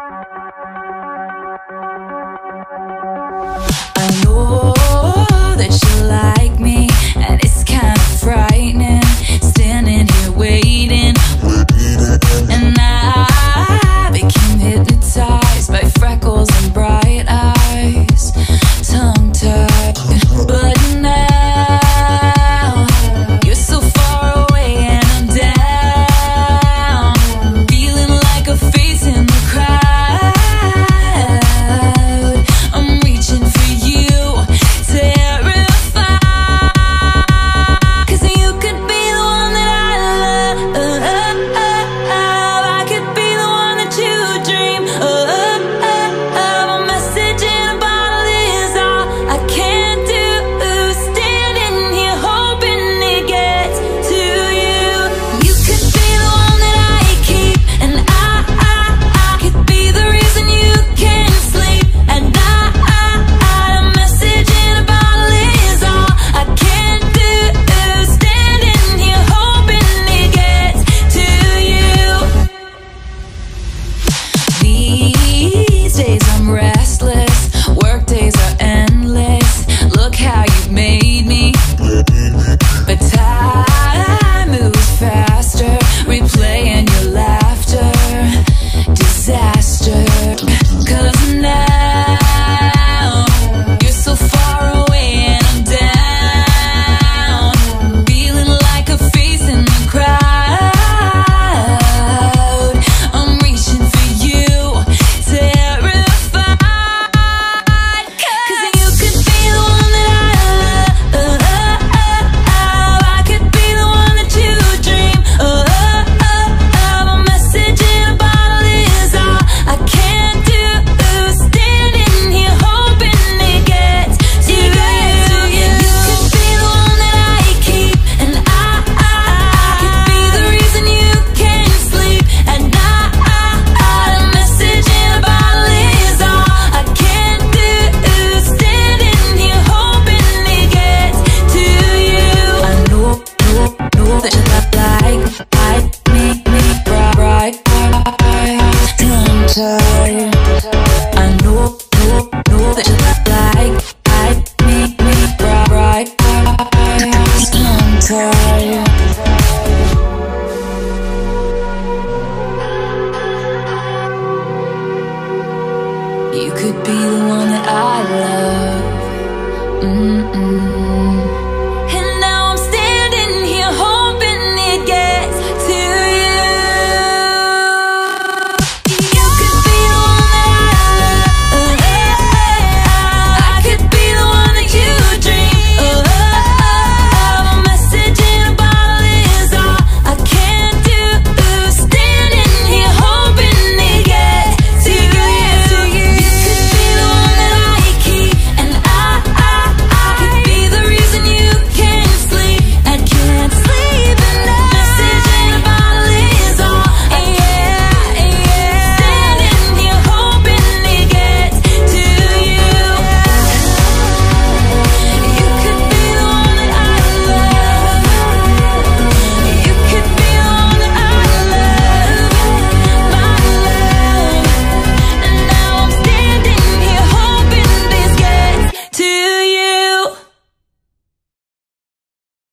I know that you like me, and it's kind of frightening, standing here waiting. And I became hypnotized by freckles and bright eyes, tongue-tied. But now you're so far away and I'm down, feeling like a face in the crowd. I'm reaching for you, terrified, 'cause you could be the one that I love. I could be the one that you dream of. A message in a bottle is all I can do, standing here hoping it gets to you. You could be the one that I keep, and I could be the reason you can't sleep. And a message in a bottle is all I can do, standing here hoping it gets to you. These days I'm restless, work days are endless. Look how you've made me, but time moves faster, replaying your laughter, disaster. 'Cause now you're so far away and I'm down, feeling like a face in the crowd. I'm reaching for you, terrified, 'cause you could be the one that I love. I could be the one that you dream of. A message in a bottle is all I can do, standing here hoping it gets to you. You could be the one that I keep, and I could be the reason you can't sleep. And a message in a bottle is all I can do, standing here hoping it gets to you. I know that you like me, bright, tongue-tied. I know that you like me, bright, tongue-tied. You could be the one that I love.